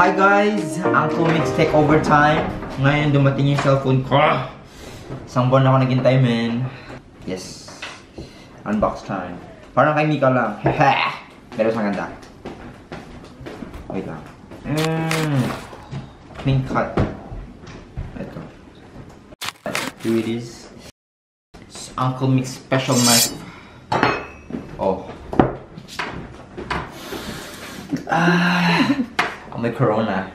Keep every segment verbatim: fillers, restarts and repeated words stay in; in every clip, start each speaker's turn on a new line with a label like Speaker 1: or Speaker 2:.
Speaker 1: Hi guys! Uncle Mix takeover time. Ngayon dumating yung cellphone ko. Isang buwan na ako naghintay, man. Yes. Unbox time. Parang kay Mika lang. Pero sa ganda. Wait lang. Mmm. Clean cut. Ito. Here it is. It's Uncle Mix special knife. Oh. Ah. May corona.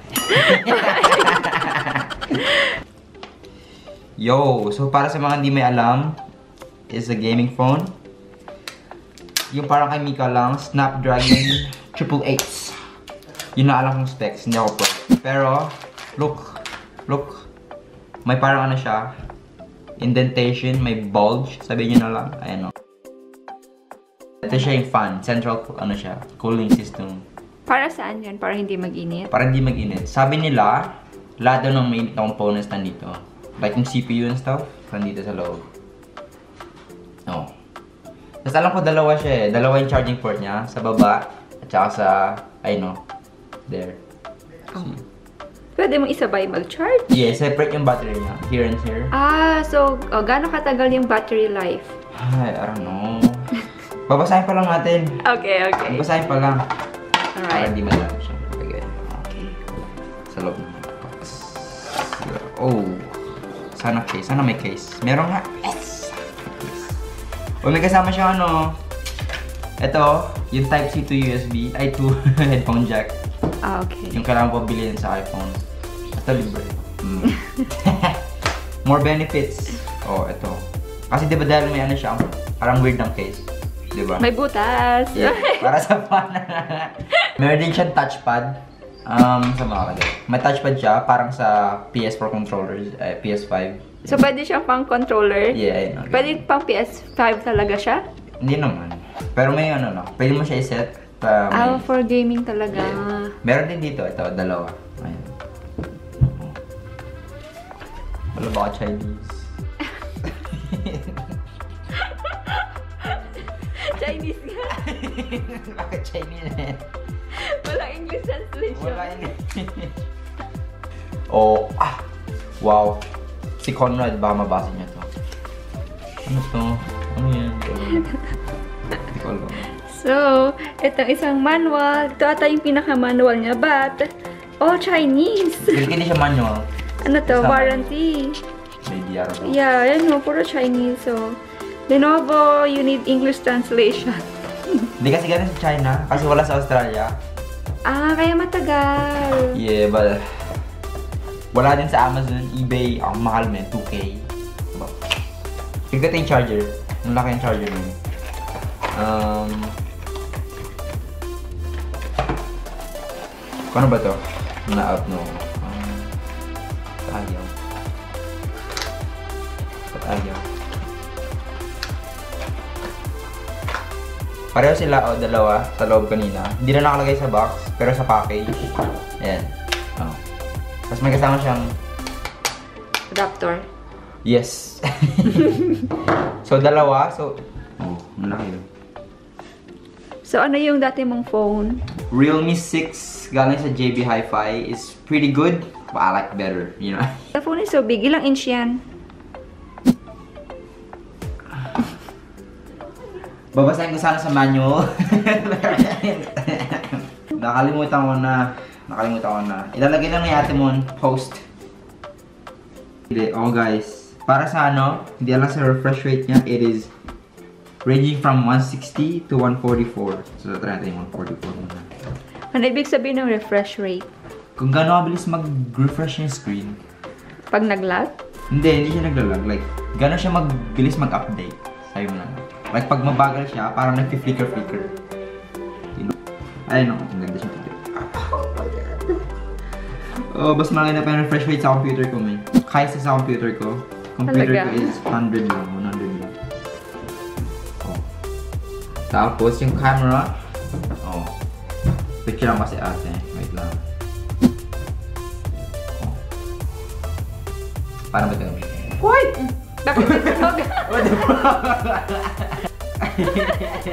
Speaker 1: Yo, so para sa mga hindi may alam, is a gaming phone. Yung parang kay Mika lang, Snapdragon triple eight. Yun na alam kong specs, hindi ako pro. Pero, look, look, may parang ano siya, indentation, may bulge, sabihin nyo na lang, ayan o. Ito siya yung fan, central, ano siya, cooling system.
Speaker 2: Para saan yan? Para hindi mag-init?
Speaker 1: Para hindi mag-init. Sabi nila, lahat daw ng mainit na components nandito. Like yung C P U and stuff, nandito sa loob. Oh. Tapos alam ko dalawa siya eh. Dalawa yung charging port niya. Sa baba, at saka sa, I know, there.
Speaker 2: Oh. Pwede mong isabay mag-charge?
Speaker 1: Yeah, separate yung battery niya. Here and here.
Speaker 2: Ah, so, oh, gaano katagal yung battery life?
Speaker 1: Ay, I don't know. Babasahin pa lang natin.
Speaker 2: Okay, okay.
Speaker 1: Babasahin pa lang.
Speaker 2: Alright.
Speaker 1: Para hindi madami siya. Okay. Okay. Sa loob ng box. Oh. Sana case. Sana may case. Meron nga. Yes! O, may kasama siya ano. Ito, yung Type C to U S B. Ay, to headphone jack.
Speaker 2: Ah, okay.
Speaker 1: Yung kailangan po bilhin sa iPhone. Ito, libre. Mm. More benefits. Oh, ito. Kasi diba dahil may ano siya, parang weird ng case. Diba?
Speaker 2: May butas.
Speaker 1: Yeah, para sa fan. Meron din siyang touchpad. Um, sa mga kadit. May touchpad siya, parang sa P S four controllers, eh, P S five.
Speaker 2: So, pwede siyang pang controller?
Speaker 1: Yeah, ayun. Okay.
Speaker 2: Pwede pang P S five talaga siya?
Speaker 1: Hindi naman. Pero may ano, no? Pwede mo siya iset. Uh,
Speaker 2: Ah, for gaming talaga.
Speaker 1: Yeah. Meron din dito, ito, dalawa. Ayun. Wala ba ka Chinese?
Speaker 2: Chinese nga.
Speaker 1: Bakit Chinese eh?
Speaker 2: Walang English translation.
Speaker 1: Wala English. Oh, ah! Wow. Si Conrad, baka mabasa niya to. Ano to? Ano yan? Hindi ko alam.
Speaker 2: So, itong isang manual. Ito ata yung pinaka-manual niya. But, all Chinese.
Speaker 1: Hindi siya manual.
Speaker 2: Ano to?
Speaker 1: Sama.
Speaker 2: Warranty.
Speaker 1: May D R daw.
Speaker 2: Yeah, yan o. Puro Chinese. So, Lenovo, you need English translation.
Speaker 1: Hindi kasi ganun sa China. Kasi wala sa Australia.
Speaker 2: Ah, kaya matagal.
Speaker 1: Yeah, but wala din sa Amazon, eBay. Ang mahal may two K. Tignan yung charger. Ang laki yung charger mo. Um, Paano ba to? Na-out no. Um, ayaw. Ba't ayaw? Pareho sila o dalawa sa loob kanina. Hindi na nakalagay sa box, pero sa package. Ayan. Oh. Tapos may kasama siyang
Speaker 2: Adapter.
Speaker 1: yes. So dalawa, so oh, malaki yun.
Speaker 2: So, ano yung dati mong phone?
Speaker 1: Realme six galing sa J B Hi-Fi is pretty good, but I like better, you know.
Speaker 2: The phone is so big. Ilang inch yan?
Speaker 1: Babasahin ko sana sa manual. Nakalimutan ko na. Nakalimutan ko na. Ilalagay lang ni ate mo post. Oh guys, para sa ano, hindi lang sa refresh rate niya, it is ranging from one sixty to one forty-four. So, try natin yung one forty-four muna.
Speaker 2: Ano ibig sabihin ng refresh rate?
Speaker 1: Kung gaano kabilis mag-refresh yung screen.
Speaker 2: Pag nag-lag?
Speaker 1: Hindi, hindi siya naglalag. Like, gaano siya magbilis mag-update. Sabi mo lang. Like, pag mabagal siya, parang nag-flicker-flicker. You know? Ayun o, ang ganda siya. Oh, basta malaki na pa yung refresh rate sa computer ko, man. Kaysa sa computer ko. Computer
Speaker 2: Talaga?
Speaker 1: ko is one hundred lang, one hundred lang. Oh. Tapos yung camera, oh. Picture lang kasi ate. Wait lang. Oh. Paano ba ito? What?
Speaker 2: Bakit nagsunog?
Speaker 1: What the fuck?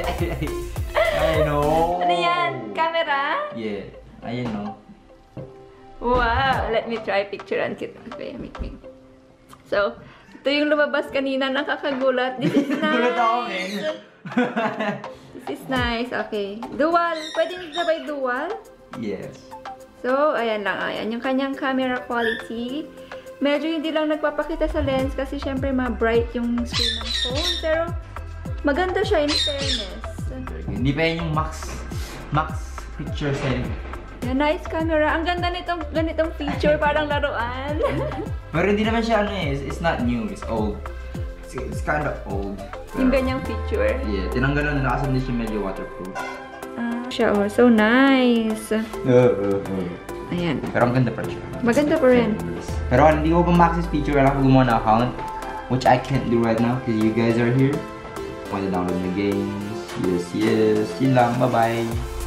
Speaker 1: I know.
Speaker 2: Ano yan? Camera?
Speaker 1: Yeah. Ayun no.
Speaker 2: Wow! Let me try picturean kita. Okay, make me. So, ito yung lumabas kanina, nakakagulat. This is nice.
Speaker 1: Gulat ako, man.
Speaker 2: This is nice. Okay. Dual. Pwede nyo sabay dual?
Speaker 1: Yes.
Speaker 2: So, ayan lang. Ayan yung kanyang camera quality. Medyo hindi lang nagpapakita sa lens kasi syempre ma-bright yung screen ng phone. Pero, maganda siya in fairness.
Speaker 1: Hindi pa yan yung max max picture setting.
Speaker 2: Yeah, nice camera. Ang ganda nitong ganitong feature, parang laruan.
Speaker 1: Pero hindi naman siya ano eh. It's, it's not new. It's old. It's, it's kind of old. Pero,
Speaker 2: Yung ganyang feature.
Speaker 1: Yeah, tinanggalan na kasi hindi siya medyo waterproof.
Speaker 2: Ah, siya oh, so nice.
Speaker 1: Uh, uh, uh.
Speaker 2: Ayan.
Speaker 1: Pero ang ganda pa siya.
Speaker 2: Maganda pa rin.
Speaker 1: Pero kung hindi ko pa ma-access feature, wala ko gumawa na account. Which I can't do right now because you guys are here. Want to download the games. Yes, yes. Yun lang. Bye-bye.